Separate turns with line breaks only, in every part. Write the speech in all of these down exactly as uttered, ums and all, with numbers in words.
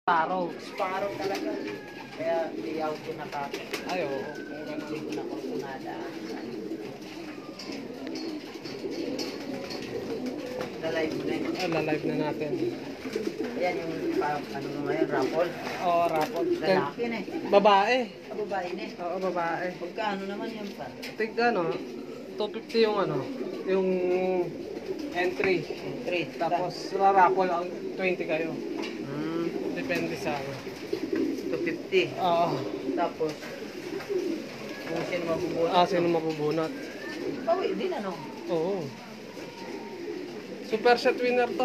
Sparrow.
Sparrow talaga. Kaya hindi ako pinakapit.
Ay, oo. Kung ganun.
Hindi ko na kung kunadaan. Na-live mo na yun.
Ah, la-live na natin.
Ayan yung pa, ano mo ngayon, raffle.
Oo, rapol.
Lalaki na eh.
Babae.
Ah, babae na eh.
Oo, babae.
Pagkaano naman yan pa?
Tig ano, two fifty yung ano, yung entry.
Trade.
Tapos ra-raffle ang twenty kayo.
Hmm,
Depende sa ano.
two fifty.
Oo.
Tapos, kung sino mabubunot.
Ah, sino mabubunot?
Bawi din ano?
Oo. Super set winner to.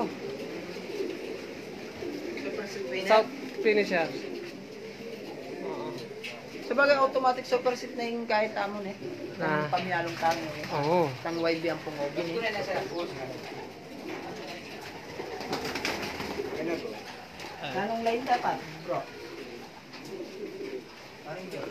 Super set winner.
South finisher. Oo.
Sabagay automatic super set na yung kahit tamon eh.
Ah.
Ang pamiyalong tamon eh.
Oo.
Tang Y B ang pungogin eh. Anong line dapat, bro? Parang yun.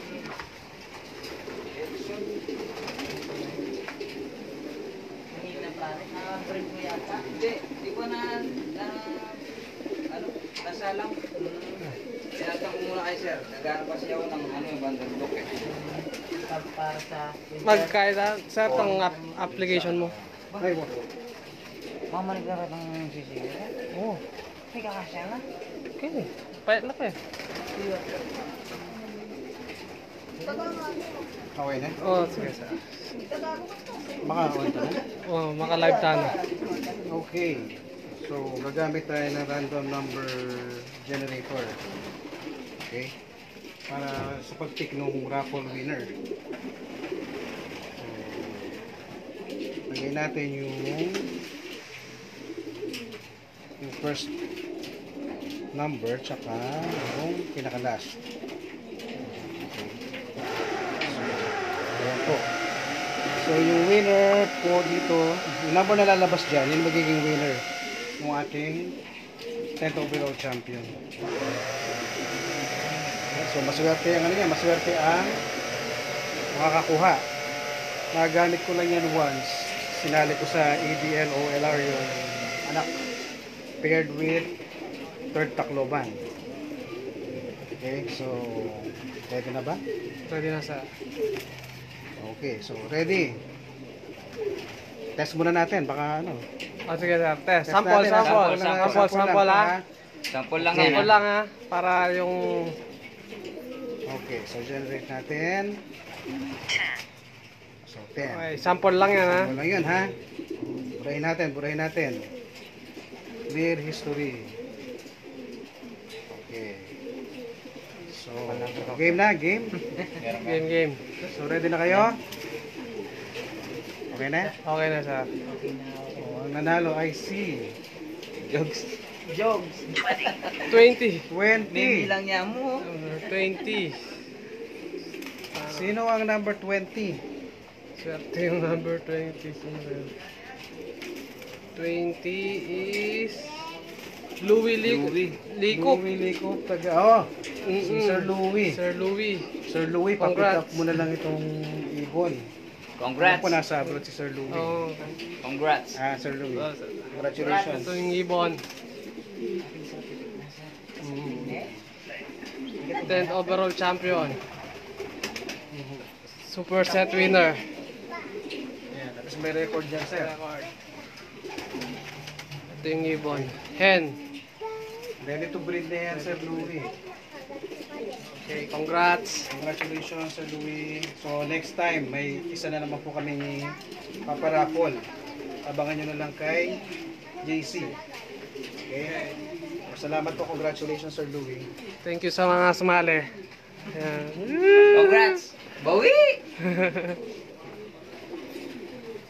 Mahina pare. Na-break mo yata.
Hindi, hindi ko na, na ano, nasalang. Tinatang ko muna kay sir. Nagano kasi ako ng ano yung bandang docket.
Para- Para sa winter.
Magkaya sir tong ap- application mo.
Ay, mo. Mamalig na ba ng sisiyo?
Oo.
May kakasya na.
Okay. Payat na pa eh.
Okay na?
Oo, sige sir.
Baka on na?
Oo, maka-live tayo.
Okay. So, gagamit tayo ng random number generator. Okay? Para sa pag-pick ng raffle winner. So, lagay natin yung yung first number tsaka yung pinaka-last. Okay. So, ayan po. So, yung winner po dito, yung number na lalabas dyan, yung magiging winner ng ating tenth overall champion. So, maswerte ang ano yan, maswerte ang makakakuha. Nagamit ko lang yan once. Sinali ko sa A D L O L R yung anak paired with third Tacloban. Okay, so ready na ba?
Ready na sir.
Okay, so ready. Test muna natin, baka ano.
Ah, sige sir. Test.
Test
Sample,
natin, ha?
sample.
lang,
Sample, sample
lang,
ha.
Sample lang yan.
Sample
ah.
lang ha. Para yung...
Okay, so generate natin. So ten.
Okay, sample lang yan ha.
Wala yun ha. Burahin natin, burahin natin. Clear history. Okay. So, game na, game.
Game, game.
So, ready na kayo? Okay na?
Okay na sir.
Oh, ang nanalo ay si
Jokes.
Jogs.
twenty.
May
twenty.
bilang niya mo.
Uh, twenty.
Sino ang number twenty?
Swerte yung number twenty. Sino yun? twenty is... Louis Lico. Lico.
Louis Lico. Taga, oh, si
Mm-mm.
Sir Louis.
Sir Louis.
Sir Louis,
Congrats.
papick up mo na lang itong ibon.
Congrats.
Ako nasa abroad si Sir Louis.
Oh.
Congrats.
Ah, Sir Louis.
Oh, sir.
Congratulations.
Ito yung ibon. Mm. tenth overall champion. Super set winner.
Yan, tapos may record dyan, sir.
Record. Ito yung ibon. Hen.
Ready to breed na yan, Sir Louis.
Okay, congrats.
Congratulations, Sir Louis. So, next time, may isa na naman po kami paparapol. Abangan nyo na lang kay J C. Okay? So, salamat po. Congratulations, Sir Louis.
Thank you sa mga sumali. Ayan.
Congrats. Bawi!